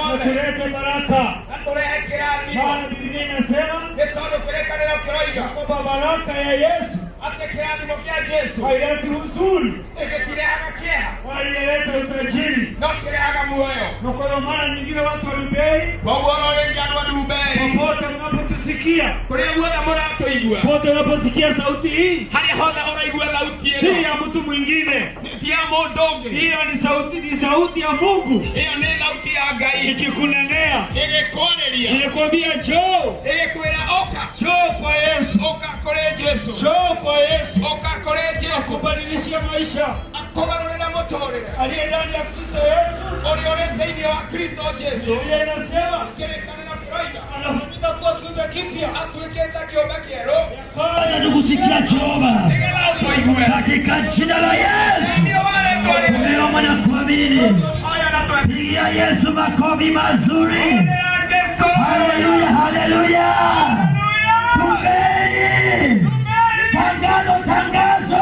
yothe kuleta baraka. na turehe kirathimo Maana Biblia inasema ni tondu kirekaniro kiroiga kwamba baraka ya Yesu ati kirathimo kia Jesu haileti huzuni, ikirehaga kieha bali inaleta utajiri. no kirehaga muoyo. Na kwa mara nyingine watu wa Luberi, Koguo rorengi andu a Luberi popote mnapotusikia, kuria guothe muratuigua popote unaposikia sauti hii, haria hothe uraigua thauti si ino ya mtu mwingine, ti ya mundu ungi, hiyo ni sauti ya Mungu iyo ni thauti ya Ngai ikikunenea, igikwariria, ilikwambia njoo, igikwira oka, njoo kwa Yesu, oka kuri Jesu, njoo kwa Yesu, oka kuri Jesu, kubadilisha maisha. akugarurira muturire Aliye ndani ya Kristo Yesu, uri uri thiini wa Kristo Jesu, Biblia inasema kirikaniro kiroiga anafanyika kuwa kiumbe kipya. atuikite kiumbe kieru. Bwana tukusikia Jehova, Nigelathimo igwe katika jina la Yesu. ndio wale twari Tumeomba na kuamini. haya na twari Pigia Yesu makofi mazuri. Jesu. Haleluya, haleluya. Tumbeni. Tangazo.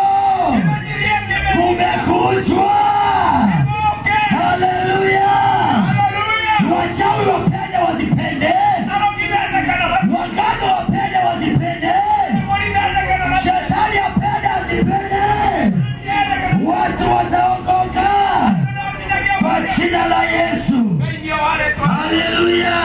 Kumekujwa. Haleluya. Wachawi wapende wasipende. Waganga wapende wasipende. Shetani apende asipende. Watu wataokoka kwa jina la Yesu. Haleluya.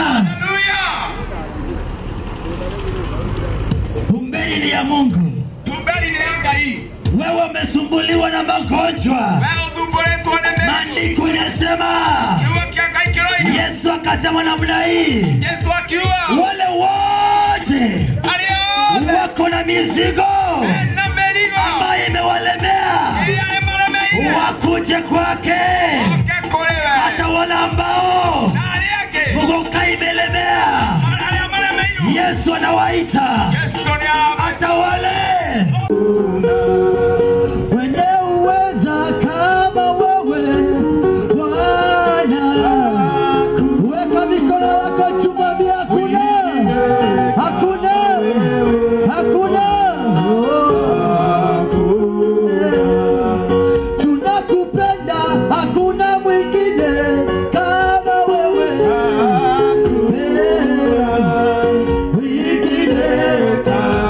Tumbeni ni ya Mungu. Tumbeni ni ya Ngai. Wewe umesumbuliwa na magonjwa. Wewe udhumbuletwa na mema. Maandiko inasema Kiuo kia Ngai kiroiga. Yesu akasema namna hii, Yesu akiua wale wote alio wako na mizigo na merigo ambayo imewalemea ya emarameia wakuje kwake. okekolewe Hata wale ambao nari yake mgongo imelemea, ya emarameia Yesu anawaita. Yesu ni hapa. Hata wale wenye uweza kama wewe Bwana, weka mikono yako juu, mwambie hakuna. Tunakupenda, hakuna mwingine kama wewe. Mwingine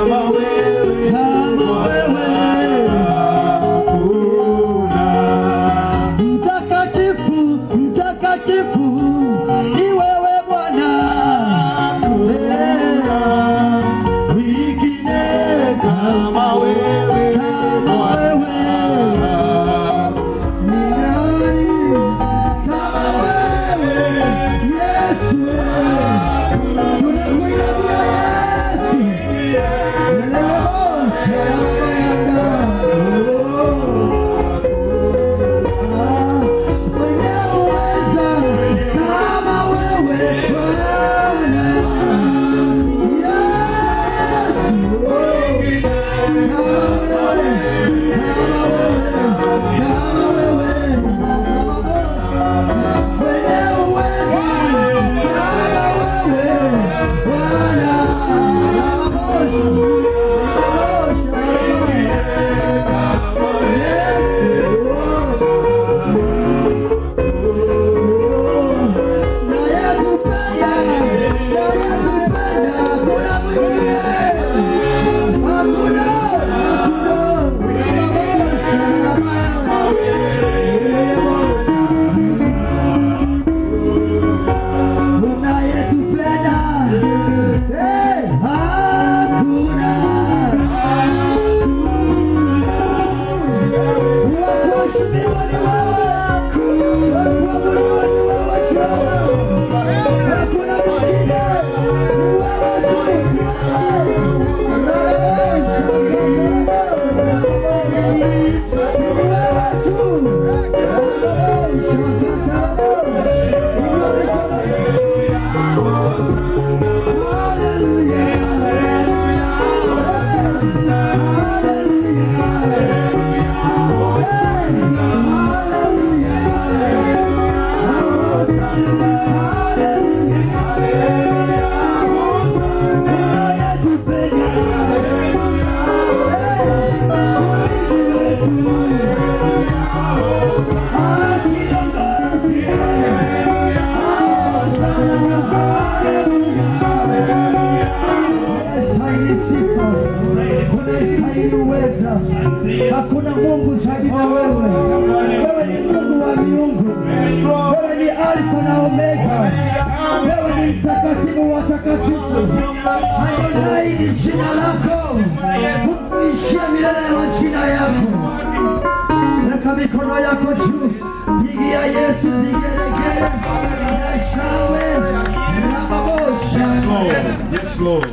unayestahili uweza. Hakuna Mungu zaidi na wewe. Wewe ni Mungu wa miungu. Wewe ni Alfa na Omega. Wewe ni mtakatifu wa takatifu. Adonai ni jina lako. Kuishia milele na majina yako. Weka mikono yako juu. Pigia Yesu vigelegele na shangwe na mabosha. Yes, Lord.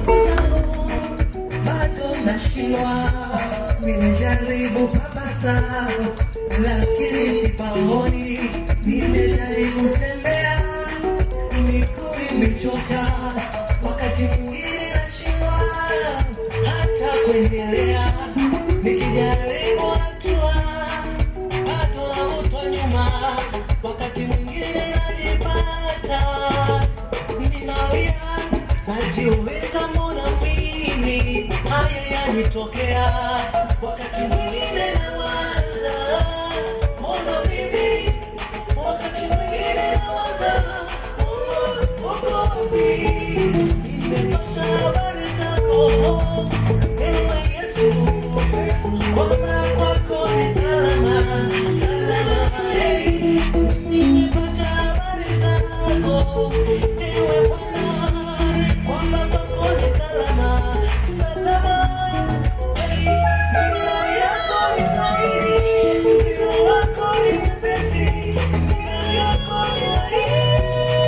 Bado nashindwa, nimejaribu papasa, lakini sipaoni. Nimejaribu tembea, miguu imechoka, wakati mwingine nashindwa hata kuendelea. Nikijaribu hatua, bado navutwa nyuma, wakati mwingine najipata ninalia, najiuliza mbona mimi haya yanitokea, wakati mwingine nawaza mbona mimi, wakati mwingine nawaza Mungu uko wapi. Nimepata habari zako ewe Yesu, kwamba kwako ni salama, salama. Nimepata habari zako ewe Bwana, kwamba kwako ni salama, salama. Nia yako ni dhahiri, mzigo wako ni mwepesi, nia yako ni dhahiri.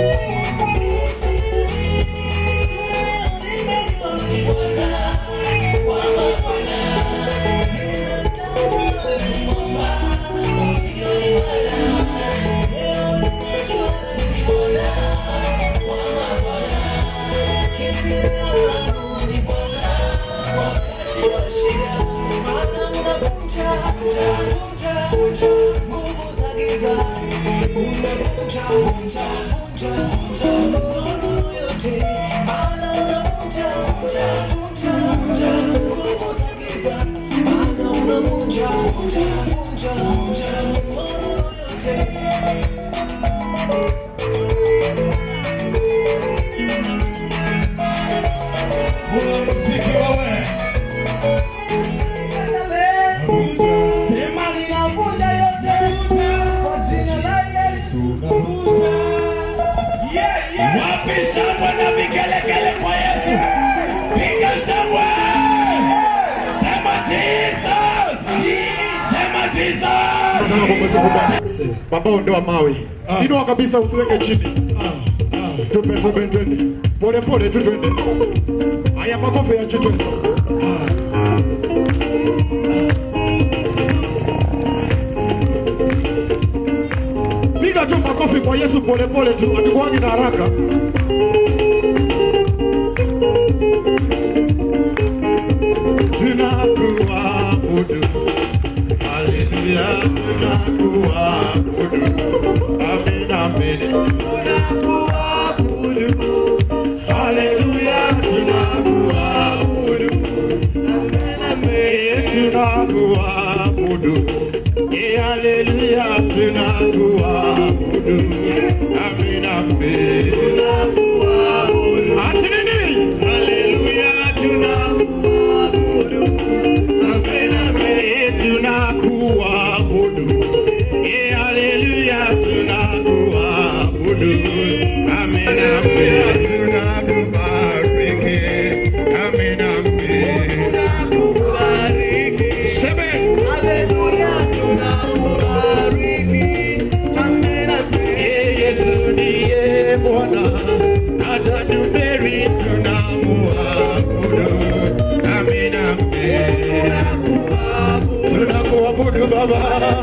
Leo nimejua ni Bwana, kwamba Bwana nimetambua ni Bwana, hiyo ni Bwana. Leo nimejua ni Bwana, kwamba Bwana kimbilio langu ni Bwana, wakati wa shida. Maana unavunja nguvu za giza, unavunja nuru yote. Maana unavunja nguvu za giza, maana unavunja nuru yote. Muziki wewe. Sema ninavunja yote kwa jina la Yesu. Wapi shangwe na vigelegele kwa Yesu? Piga shangwe. Sema Jesus. Sema Jesus. Baba ondoa mawe. Inua kabisa usiweke chini. Tupe 720. Pole pole tu twende. Haya makofi ya chini. Piga tu makofi kwa Yesu pole pole tu, hatukuangi na haraka. Tunakuabudu. Hallelujah, tunakuabudu. Amen, amen. Tunakuabudu. Hallelujah, tunakuabudu. Amen, amen. Tunakuabudu. Hallelujah, tunakuabudu. Amen, amen. Tunakuabudu. Ati nini? Hallelujah, tunakuabudu. Amen, amen. Tunakuabudu. Hallelujah, tunakuabudu. Amen, amen. Tunakubariki. Amen, amen. Tunakubariki. Seven. Hallelujah, tunakubariki. Amen, amen. Yesu ndiye Bwana, atatuberi tunamuabudu. Amen, amen. Tunakuabudu Baba.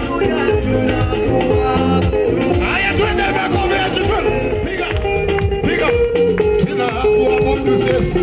Haya twende makofi ya chifuni. Piga. Tunakuabudu Yesu.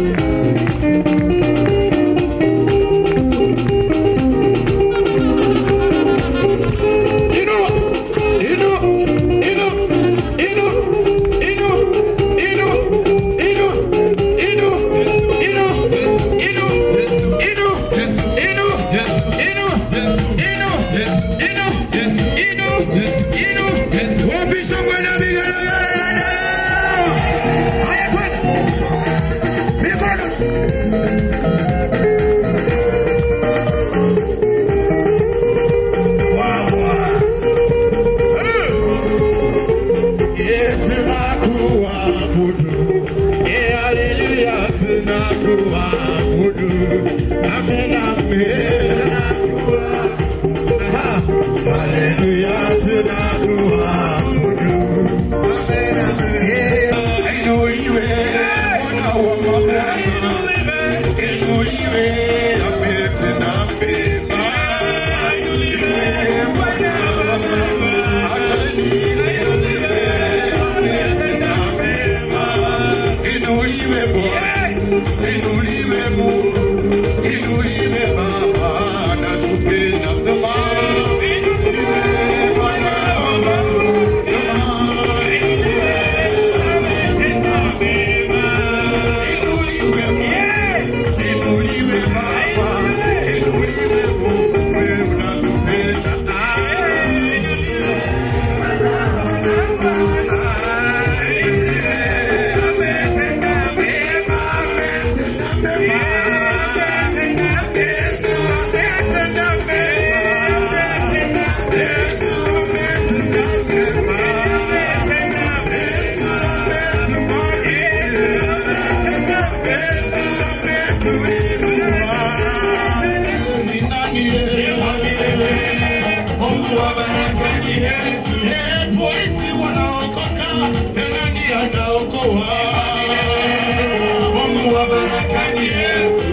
Polisi wanaokoka na nani anaokoa? Mungu wa baraka ni Yesu.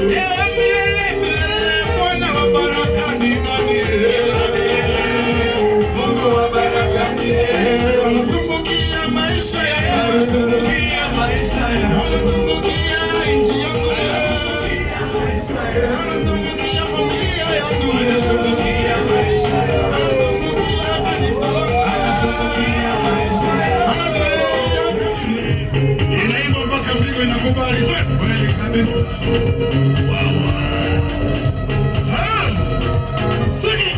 Bwana wa baraka ni nani? Mungu wa baraka ni Yesu. Anazungukia maisha yangu, anazungukia maisha yangu, anazungukia nchi yangu, anazungukia familia yangu, anazungukia maisha yangu, anazungukia kanisa langu, anazungukia maisha yangu, inaimba mpaka mbingu inakubali. Kweli kabisa. Wow. Sing.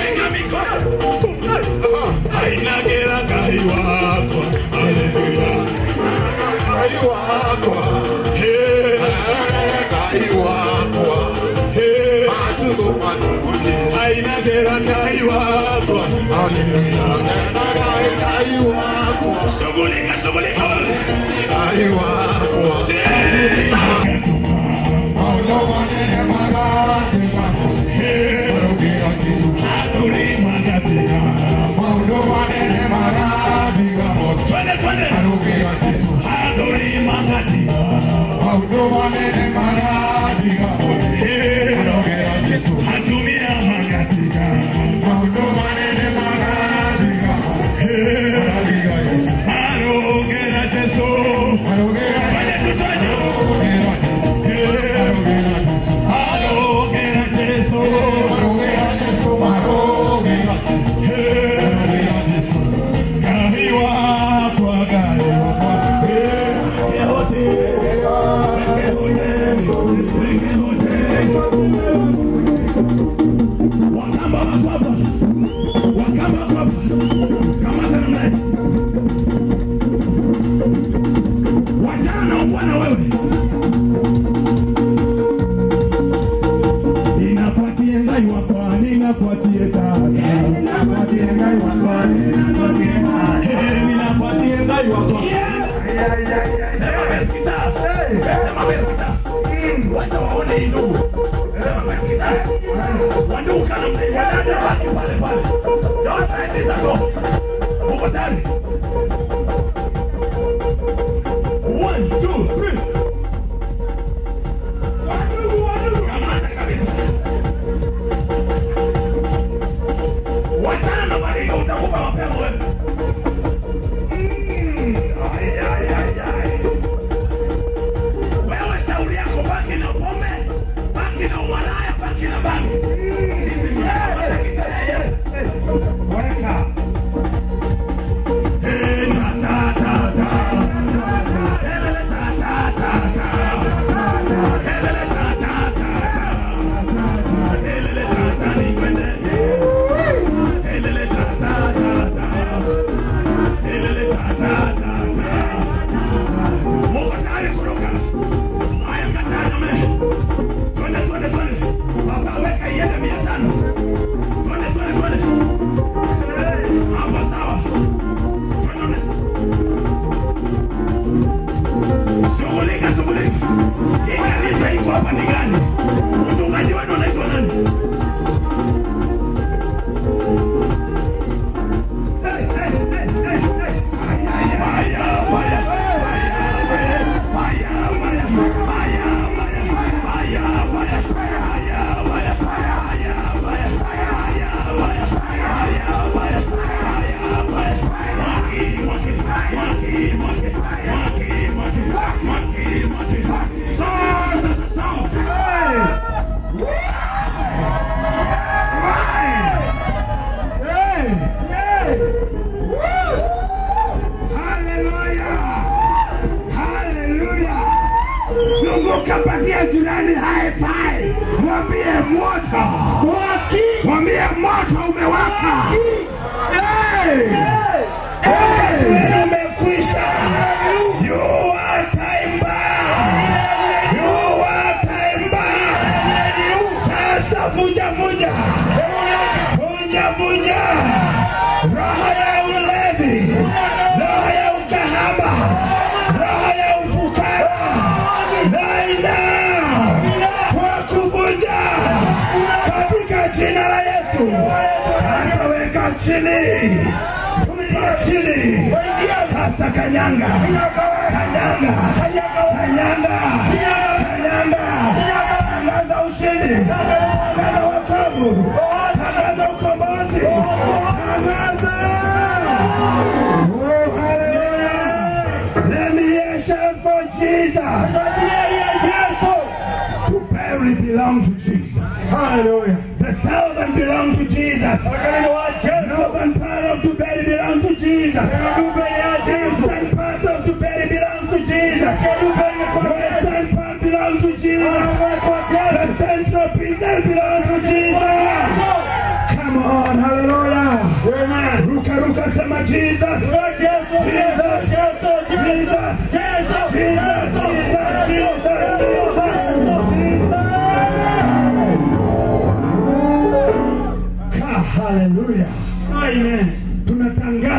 Hallelujah.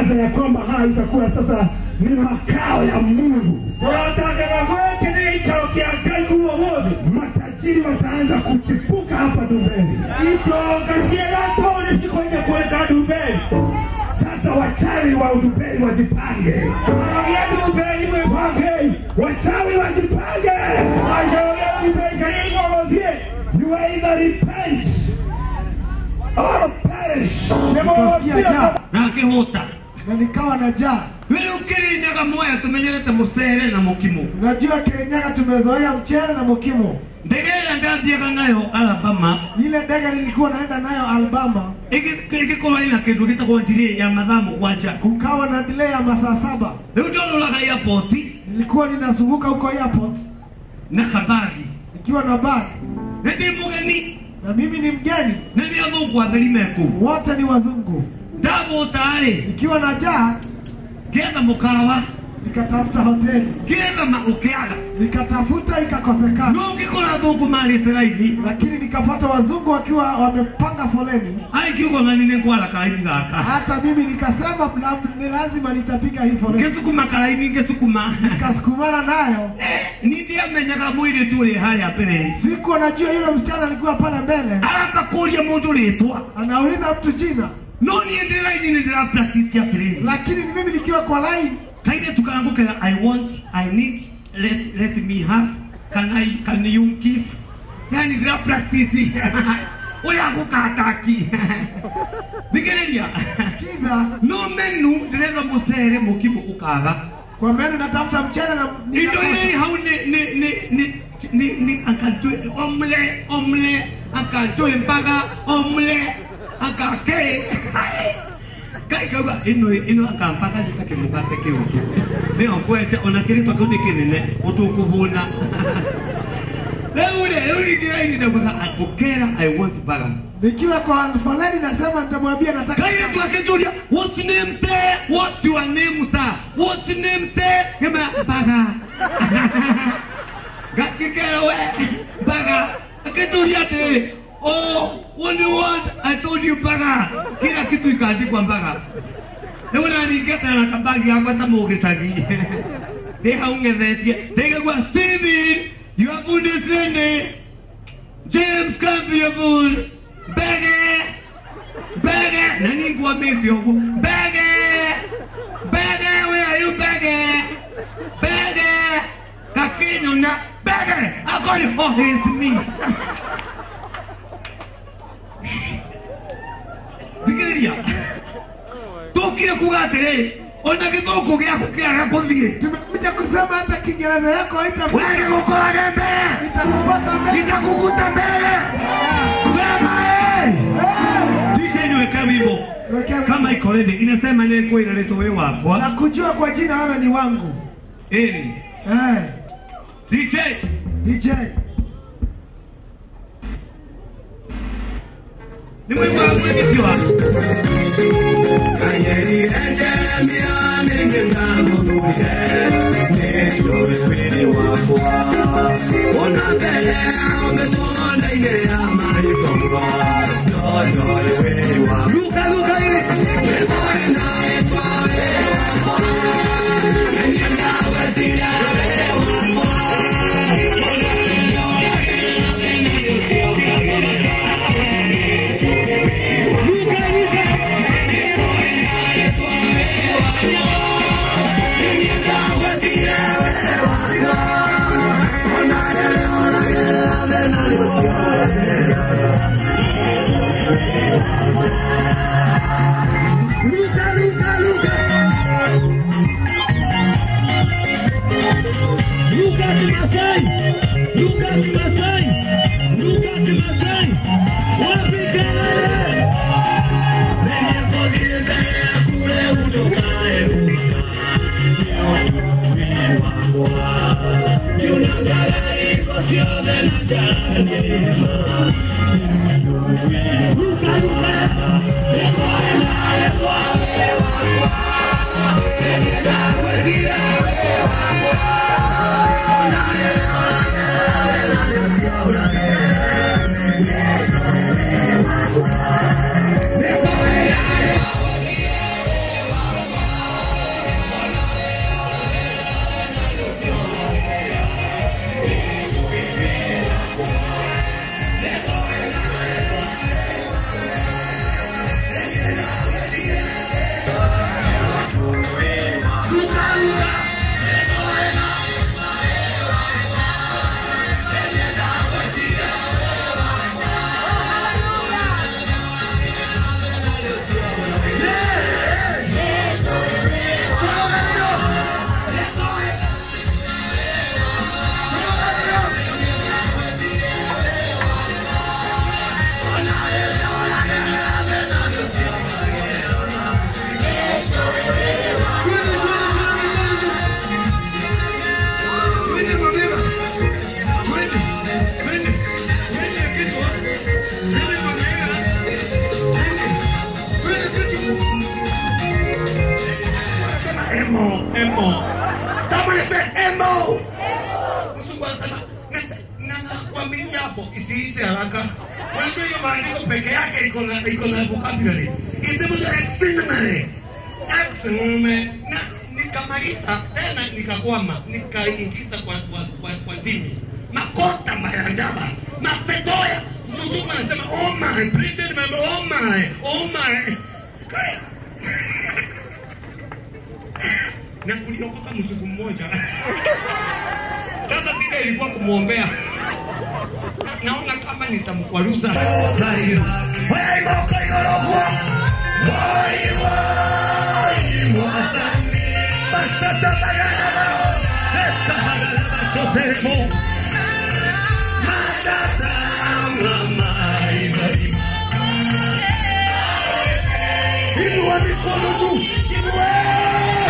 kutangaza ya kwamba haya itakuwa sasa ni makao ya Mungu. Matajiri wataanza kuchipuka hapa Dumberi. Sasa wachawi wa Dumberi wajipange. Wachawi wajipange. You either repent or perish. Nikasikia njaa Na kihota. na nikawa na njaa. Wewe ukirinyaga moya tumenyerete musere na mukimu. Unajua Kirinyaga tumezoea mchele na mukimo. Ndegera ndathiaga nayo Alabama. Ile ndege nilikuwa naenda nayo Alabama, Igikuwa ina kindu gitagwo delay ya mathaa mugwanja. kukawa na delay ya masaa 7. Riu ndonolaga airport Nilikuwa ninazunguka huko airport na kabagi. nikiwa na bag, Ndi mugeni na mimi ni mgeni, na ni athungu atheri meku. wote ni wazungu. Ndavutari Nikiwa na njaa getha mukawa nikatafuta hoteli, getha ukiaga nikatafuta ikakosekana, no ngikora athungu marite raini lakini nikapata wazungu wakiwa wamepanga foleni. aikiugo na nine kwara karaini gaka Hata mimi nikasema ni lazima nitapiga hii foleni, ngesukuma karaini ngesukuma nikasukumana nayo. nindiamenyaga mwiri turi haria mbere Siku najua yule msichana alikuwa pale mbele, aramba kuria mundu ritwa anauliza mtu jina, no nie ndi raini ni ndira practice atiri lakini ni mimi nikiwa kwa line kaire tukarangukira I need let me have can you give yani ndira practice oya gukataki bigereria kiza no menu ndireza musere mukimu ukaga kwa menu, natafuta mchele na indo ile hau ni akantu omle akantu mpaga omle akake kai kaga ino akampaka dikake mukate keu leo kwete onakirito kuni kinene utukubuna leo ni dirai ni dabuka akokera I want baga nikiwa kwa foleni, nasema nitamwambia nataka kaire tu akejulia what's name say what's your name sir what's name say kama baga gakikera we baga akejulia te oh only once I told you baga kila kitu ikaandikwa baga leo nani ngeta na kabagi hapa tamugisagi deha ungethetie dege kwa Steven you have understand James can't be a fool bege nani kwa mimi huko bege where are you bege kakino na bege akoni oh it's me bigeria tukire kugaterere ona githoko giaku kiaga kuthie tumekuja kusema hata Kiingereza yako haitakuwa wewe gukoraga mbele itakupata mbele, itakukuta mbele sema DJ niweka wimbo kama iko ready inasema ni kwa ile leto wewe na wako kujua kwa jina wewe ni wangu. DJ ni mwimbo wa mwigiziwa Ayeni ejemia ningingamuduje Nishuri wakwa Ona bele ungetonda ile amarikongwa Nishuri wakwa Luka ile Nishuri hapo isiishe haraka. Unajua hiyo maandiko peke yake iko na vocabulary. Kisema extremely. Na nikamaliza tena nikakwama, nikaingiza kwa dini. Makota mayandaba, Macedonia. Mzungu anasema oh my, please remember oh my. Kaya. Na kuliokoka mzungu mmoja. Sasa sida ilikuwa kumuombea. Naona kama nitamkwaruza. Wewe moka yorokwa. Basta tagana. Esta tagana sosemo. Matata mama izari. Inua mikono juu. Inua.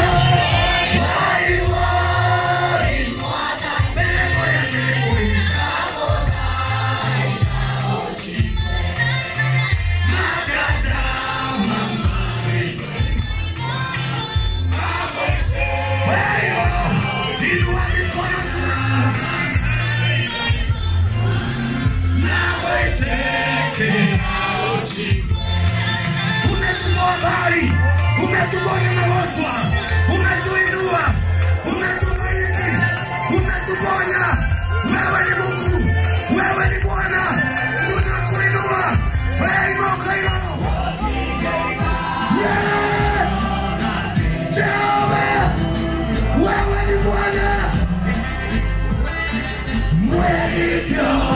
Umetuponya magonjwa, umetuinua, umetubariki, umetuponya. Wewe ni Mungu, wewe ni Bwana, tunakuinua. Wewe ni Mungu. Yes! Jehova, wewe ni Bwana. Mwelekeo.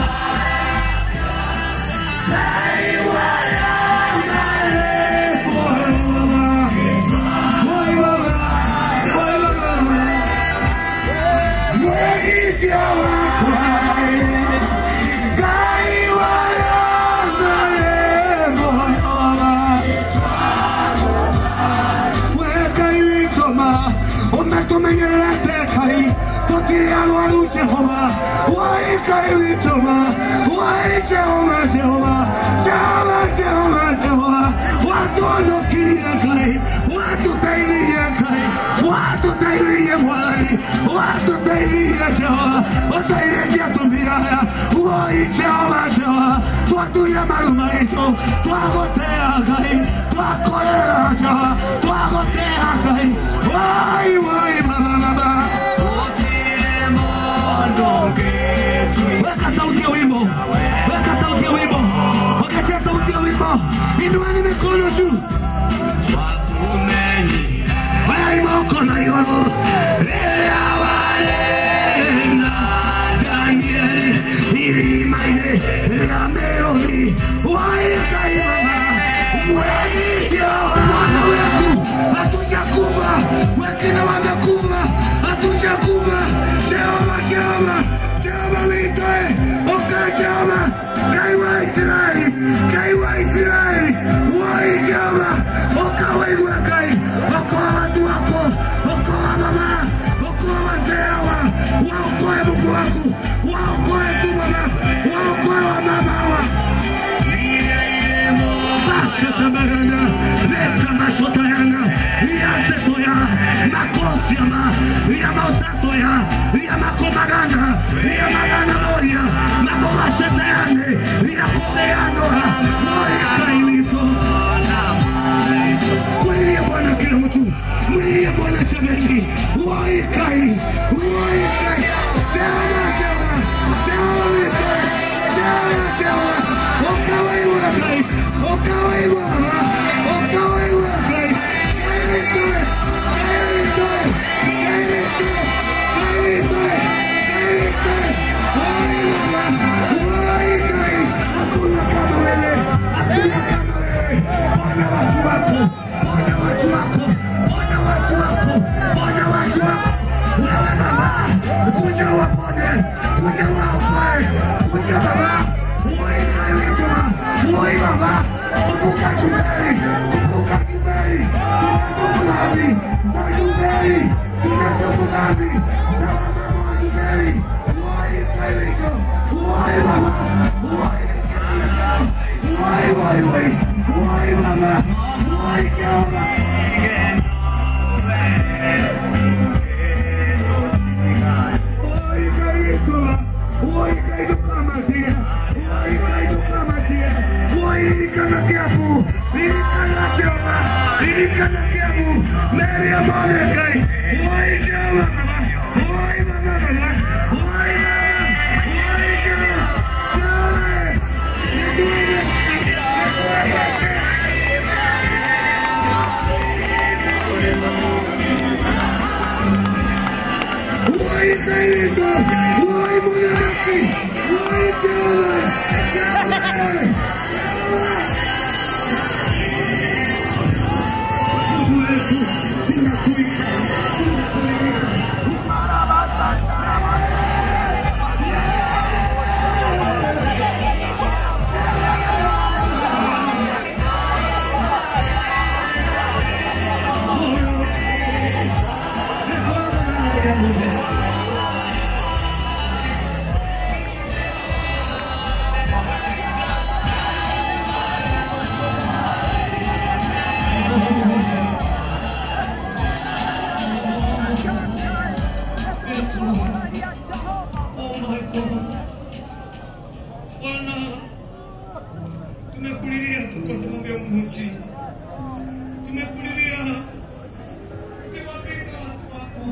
Tumekulilia tu kwa sababu ya Mungu. Tumekulilia siwapinga watu wako.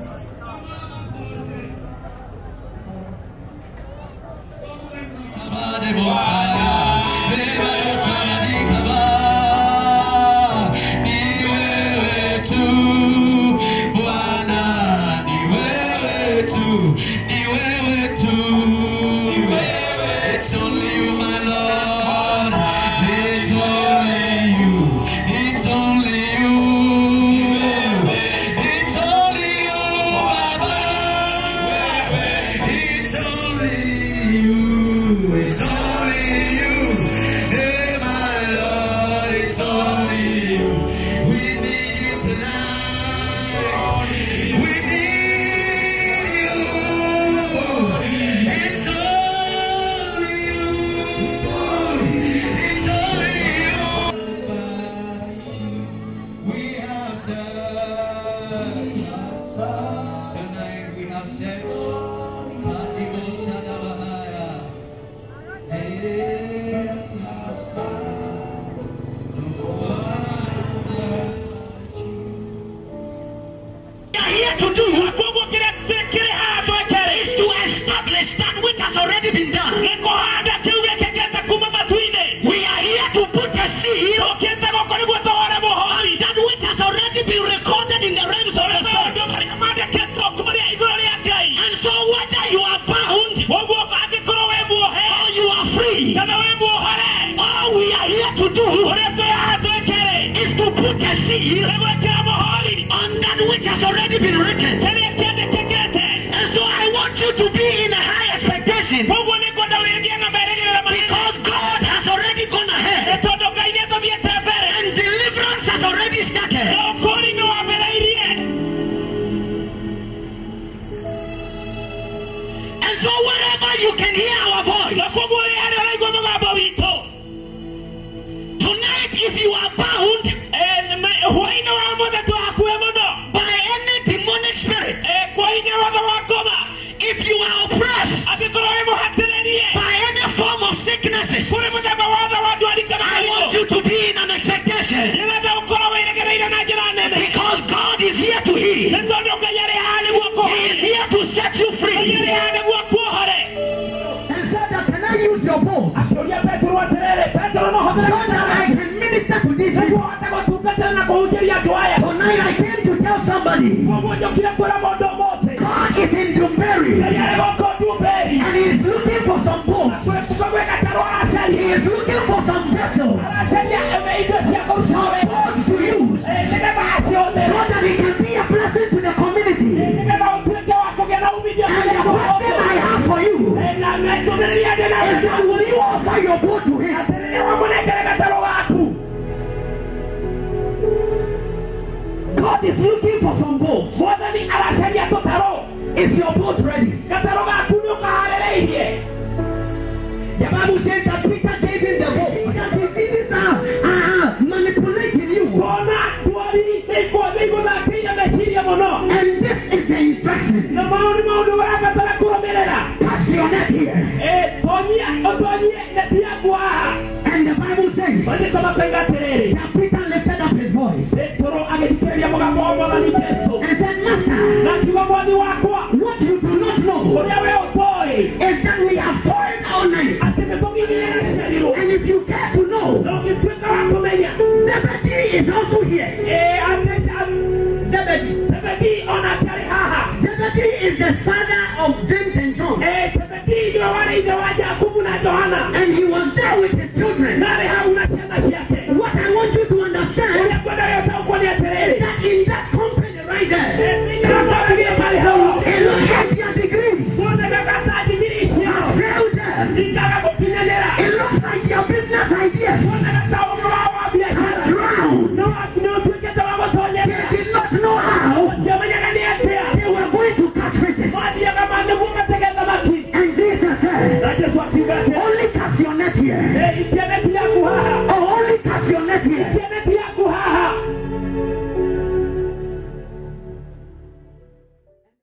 Because God has already gone ahead and deliverance has already started. And so wherever you can hear our voice, tonight if you are bound by any demonic spirit, if you are oppressed by any form of sicknesses, I want you to be in an expectation, because God is here to heal. He is here to set you free. And said that, can I use your boat so that I can minister to these people? Tonight I came to tell somebody, God is in Dumberry and He is looking for some boats. He is looking for some vessels, some boats to use, so that He can be a blessing to the community. And the question I have for you is that will you offer your boat to Him? God is looking for some boats. Is your boat ready? The Bible says that Peter gave him the boat. That diseases are manipulating you. And this is the instruction. Passionate here. And the Bible says that Peter lifted up his voice and said, Master, what you do not know is that we have toiled all night. And if you care to know, Zebedee is also here. Zebedee is the father of James and John. And he was there with his children. What I want you to understand is that in that company right there, it looks like their degrees have failed them. It looks like their business ideas have drowned. They did not know how they were going to catch fishes. And Jesus said, only cast your net here. Only cast your net here.